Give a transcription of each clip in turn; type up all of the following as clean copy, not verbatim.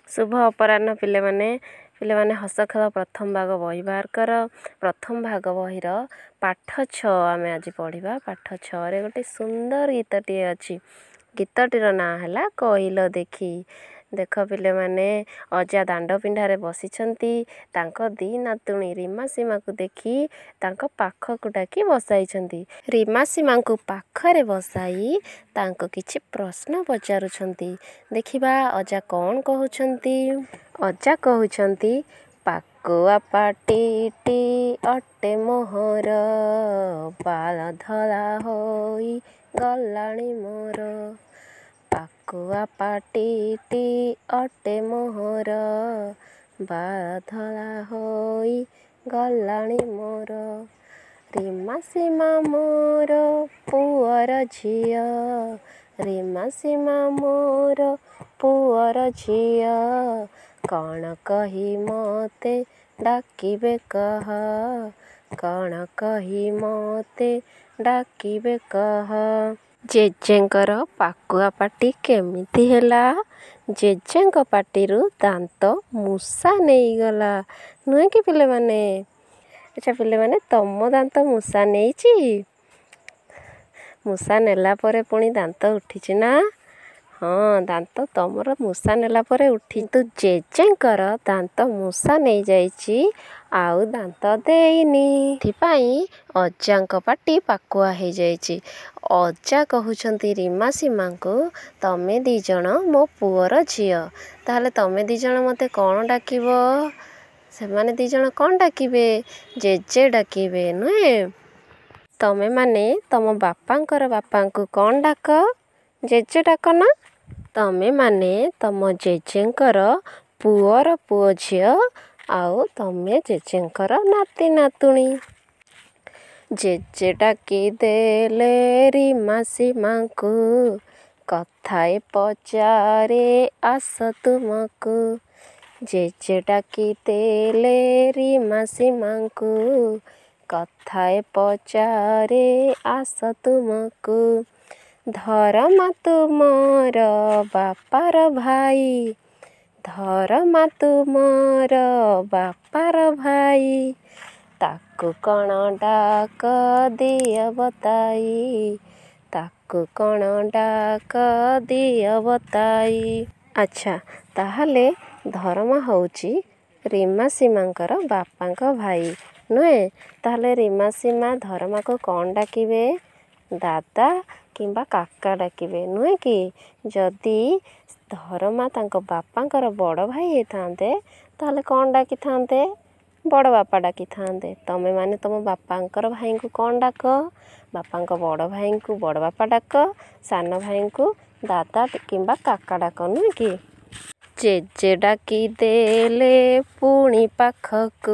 शुभ अपराह्न पिलेमाने हस खेल प्रथम भाग बही बाहर कर। प्रथम भाग बहिर पाठ 6 आम आज पढ़ा। पाठ 6 रे गोटे सुंदर गीतटे अच्छी। गीतटीर ना है कहल देखी। देख पिले माने अजा दांड पिंडारे बसिछंती। तांको दी नातुणी रीमा सीमा को देखी तांको पाखकु डाकी बसाइछंती। रीमा सीमा को पाखरे बसाई तांको किछि प्रश्न पचारुछंती। देखिबा अजा कौन कहउछंती। अजा कहउछंती पाकुआ पाटीटी अटे मोहर बाल धला होई गलाणी मोर। पाकुआ पाटीटी अटे मोहर बाल धला होई गलाणी मोर। रीमा सीमा मोर पुअर झिया। रीमा सीमा मोर पुअर झिया। कौन कही मते डाकिबे कह। कौन कही मते डाकिबे कह। जेजेंकर पाकुआ पाटी केमिति ହେଲା। जेजेंक पाटीरू दांत मूषा नेईगला। नुहे कि पिले माने। अच्छा पिले माने तम दांत मूषा नेईची। मूषा नेला परे पुणी दांत उठिची ना। हाँ दांत तमर मूषा नेला परे उठी। तो जेजेंकर दांत मूषा नहीं जाइची आउ दांत देइनी। थिपाई अजांक पाटी पाकुआ हे जाइची। अजा कहउछंती रीमा सीमा को तमे दी जण मो पुअर झियो। ताहले तमे दी जण मते कौन डाकिबो। से माने दी जण कौन डाकिबे जेजे डाकिबे नुहे। तमे माने तम बापांकर बापांकु कौन डाक जेजे डाक ना। तमे माने तम जेजेंकर पुअर पुओ झियो आउ तमे जेजेंकर नाती नातुणी। जेजे डाकी देले रीमा सीमा को कथाए पचारे आस तुमको। जेजे डाकी देले रीमा सीमा को कथाए पचारे आस तुमको। धरमा तुमर बापार भाई। धरमा तुमर बापार भाई। ताकु कण डाक दिय बताई। ताकु कण डाक दिय बताई। अच्छा ताहले धरमा होउची रीमा सीमांकर बापांक भाई नुहे। ताहले रीमा सीमा धरमा को कौन डाकिबे दादा किंबा काका डाकिबे नुहे कि। जदि धरमा तांको बापांकर बड़ भाई हे थांते ताहले कौन डाकी थांते बड़ बापा डाकी थांते। तमे माने तम बापांकर भाई को कौन डाक बापांक बड़ भाई को बड़ बापा डाक सान भाई को दादा किंबा काका डाक नुहे कि। जेजे डाकी देले पुणी पाखकु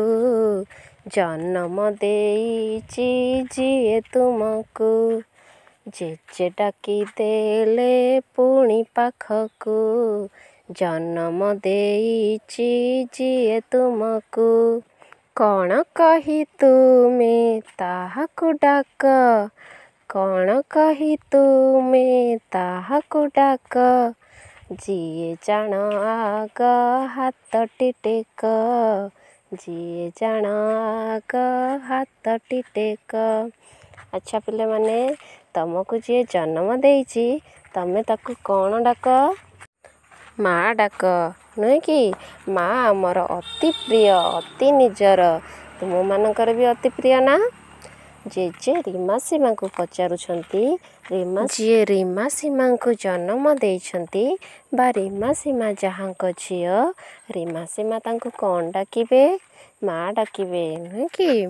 जन्म देइची जिए तुमको। जेजे डाकी देले पुणी पाखकु जन्म देइची जिए तुमको। कौन कही तुमे ताहाकु डाक। कौन कही तुमे ताहाकु डाक। जिए जान आग हातटी टेक। जिए जान आग हातटी टेक। अच्छा पिले माने तमको जी जन्म देइची तमे ताकु कौन डाक माँ डाक नुहे कि। माँ आमर अति प्रिय अति निजर तुम मानकर भी अति प्रिय ना। जेजे रीमा सीमा को पचारुछंती जी रीमा सीमा को जन्म देइछंती बा रीमा सीमा जहांक झियो रीमा सीमा तांको कौन डाकिबे माँ डाकिबे नुहे कि।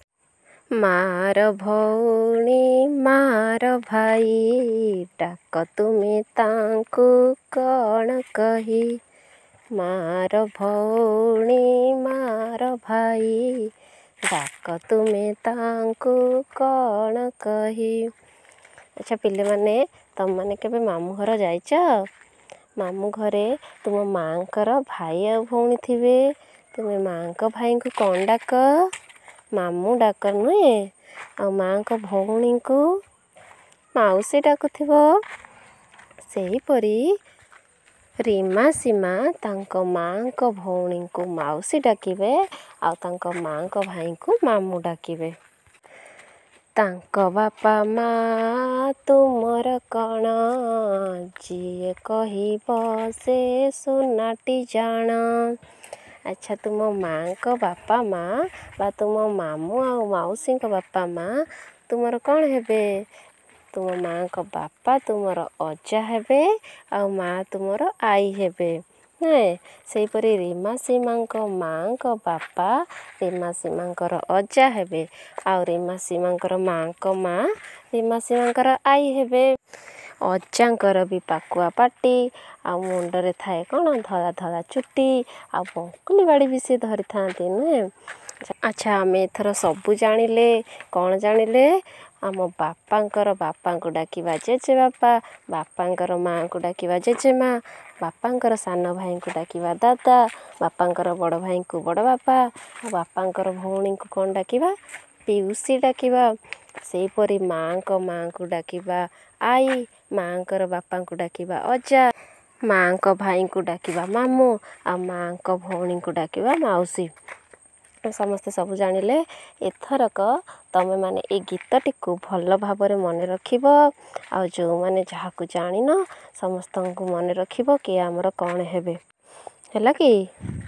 मार भौणी मार भाई डाक तुमे तांको कौन कही। मार भौणी मार भाई डाक तुमे तांको कौन कही। अच्छा पिले माने तम माने केबे मामू घर जाइछ। मामू घरे तुम मांकर भाई आ भौणी थिबे। तुमे मांक भाई को कौन डाक मामू डाक नुहे। आ मांक भौणी को माउसी डाकुथिबो। सेही परी ରୀମା ସୀମା ତାଙ୍କ ମାଆଙ୍କ ଭଉଣୀଙ୍କୁ ମାଉସୀ ଡାକିବେ ଆଉ ତାଙ୍କ ମାଆଙ୍କ ଭାଇଙ୍କୁ ମାମୁଁ ଡାକିବେ। ତାଙ୍କ ବାପା ମା ତୁମର କ'ଣ ଯିଏ କହିବ ସେ ସୁନାଟି ଜାଣ। ଆଚ୍ଛା ତୁମ ମାଆଙ୍କ ବାପା ମା ବା ତୁମ ମାମୁଁ ଆଉ ମାଉସୀଙ୍କ ବାପା ମା ତୁମର କ'ଣ ହେବେ? ତୁମ ମାଆଙ୍କ ବାପା ତୁମର ଅଜା ହେବେ ଆଉ ମା ତୁମର ଆଈ ହେବେ। ସେହିପରି ରୀମା ସୀମାଙ୍କ ମାଆଙ୍କ ବାପା ରୀମା ସୀମାଙ୍କର ଅଜା ହେବେ ଆଉ ରୀମା ସୀମାଙ୍କର ମାଆଙ୍କ ମା ରୀମା ସୀମାଙ୍କର ଆଈ ହେବେ। ଅଜାଙ୍କର ବି ପାକୁଆ ପାଟି ଆଉ ମୁଣ୍ଡରେ ଥାଏ କ'ଣ ଧଳା ଧଳା ଚୁଟି ଆଉ ବଙ୍କୁଲି ବାଡ଼ି ବି ସେ ଧରିଥାନ୍ତି ନୁହେଁ। ଆଚ୍ଛା ଆମେ ଏଥର ସବୁ ଜାଣିଲେ। କ'ଣ ଜାଣିଲେ? ଆମ ବାପାଙ୍କର ବାପାଙ୍କୁ ଡାକିବା ଜେଜେବାପା, ବାପାଙ୍କର ମାଆଙ୍କୁ ଡାକିବା ଜେଜେମା, ବାପାଙ୍କର ସାନ ଭାଇଙ୍କୁ ଡାକିବା ଦାଦା, ବାପାଙ୍କର ବଡ଼ ଭାଇଙ୍କୁ ବଡ଼ ବାପା, ବାପାଙ୍କର ଭଉଣୀଙ୍କୁ କ'ଣ ଡାକିବା? ପିଉସୀ ଡାକିବା। ସେହିପରି ମାଆଙ୍କ ମାଆଙ୍କୁ ଡାକିବା ଆଈ, ମାଆଙ୍କର ବାପାଙ୍କୁ ଡାକିବା ଅଜା, ମାଆଙ୍କ ଭାଇଙ୍କୁ ଡାକିବା ମାମୁଁ ଆଉ ମାଆଙ୍କ ଭଉଣୀଙ୍କୁ ଡାକିବା ମାଉସୀ। ସମସ୍ତେ ସବୁ ଜାଣିଲେ। ଏଥରକ ତମେମାନେ ଏ ଗୀତଟିକୁ ଭଲ ଭାବରେ ମନେ ରଖିବ ଆଉ ଯେଉଁମାନେ ଯାହାକୁ ଜାଣିନ ସମସ୍ତଙ୍କୁ ମନେ ରଖିବ କିଏ ଆମର କ'ଣ ହେବେ। ହେଲା କି?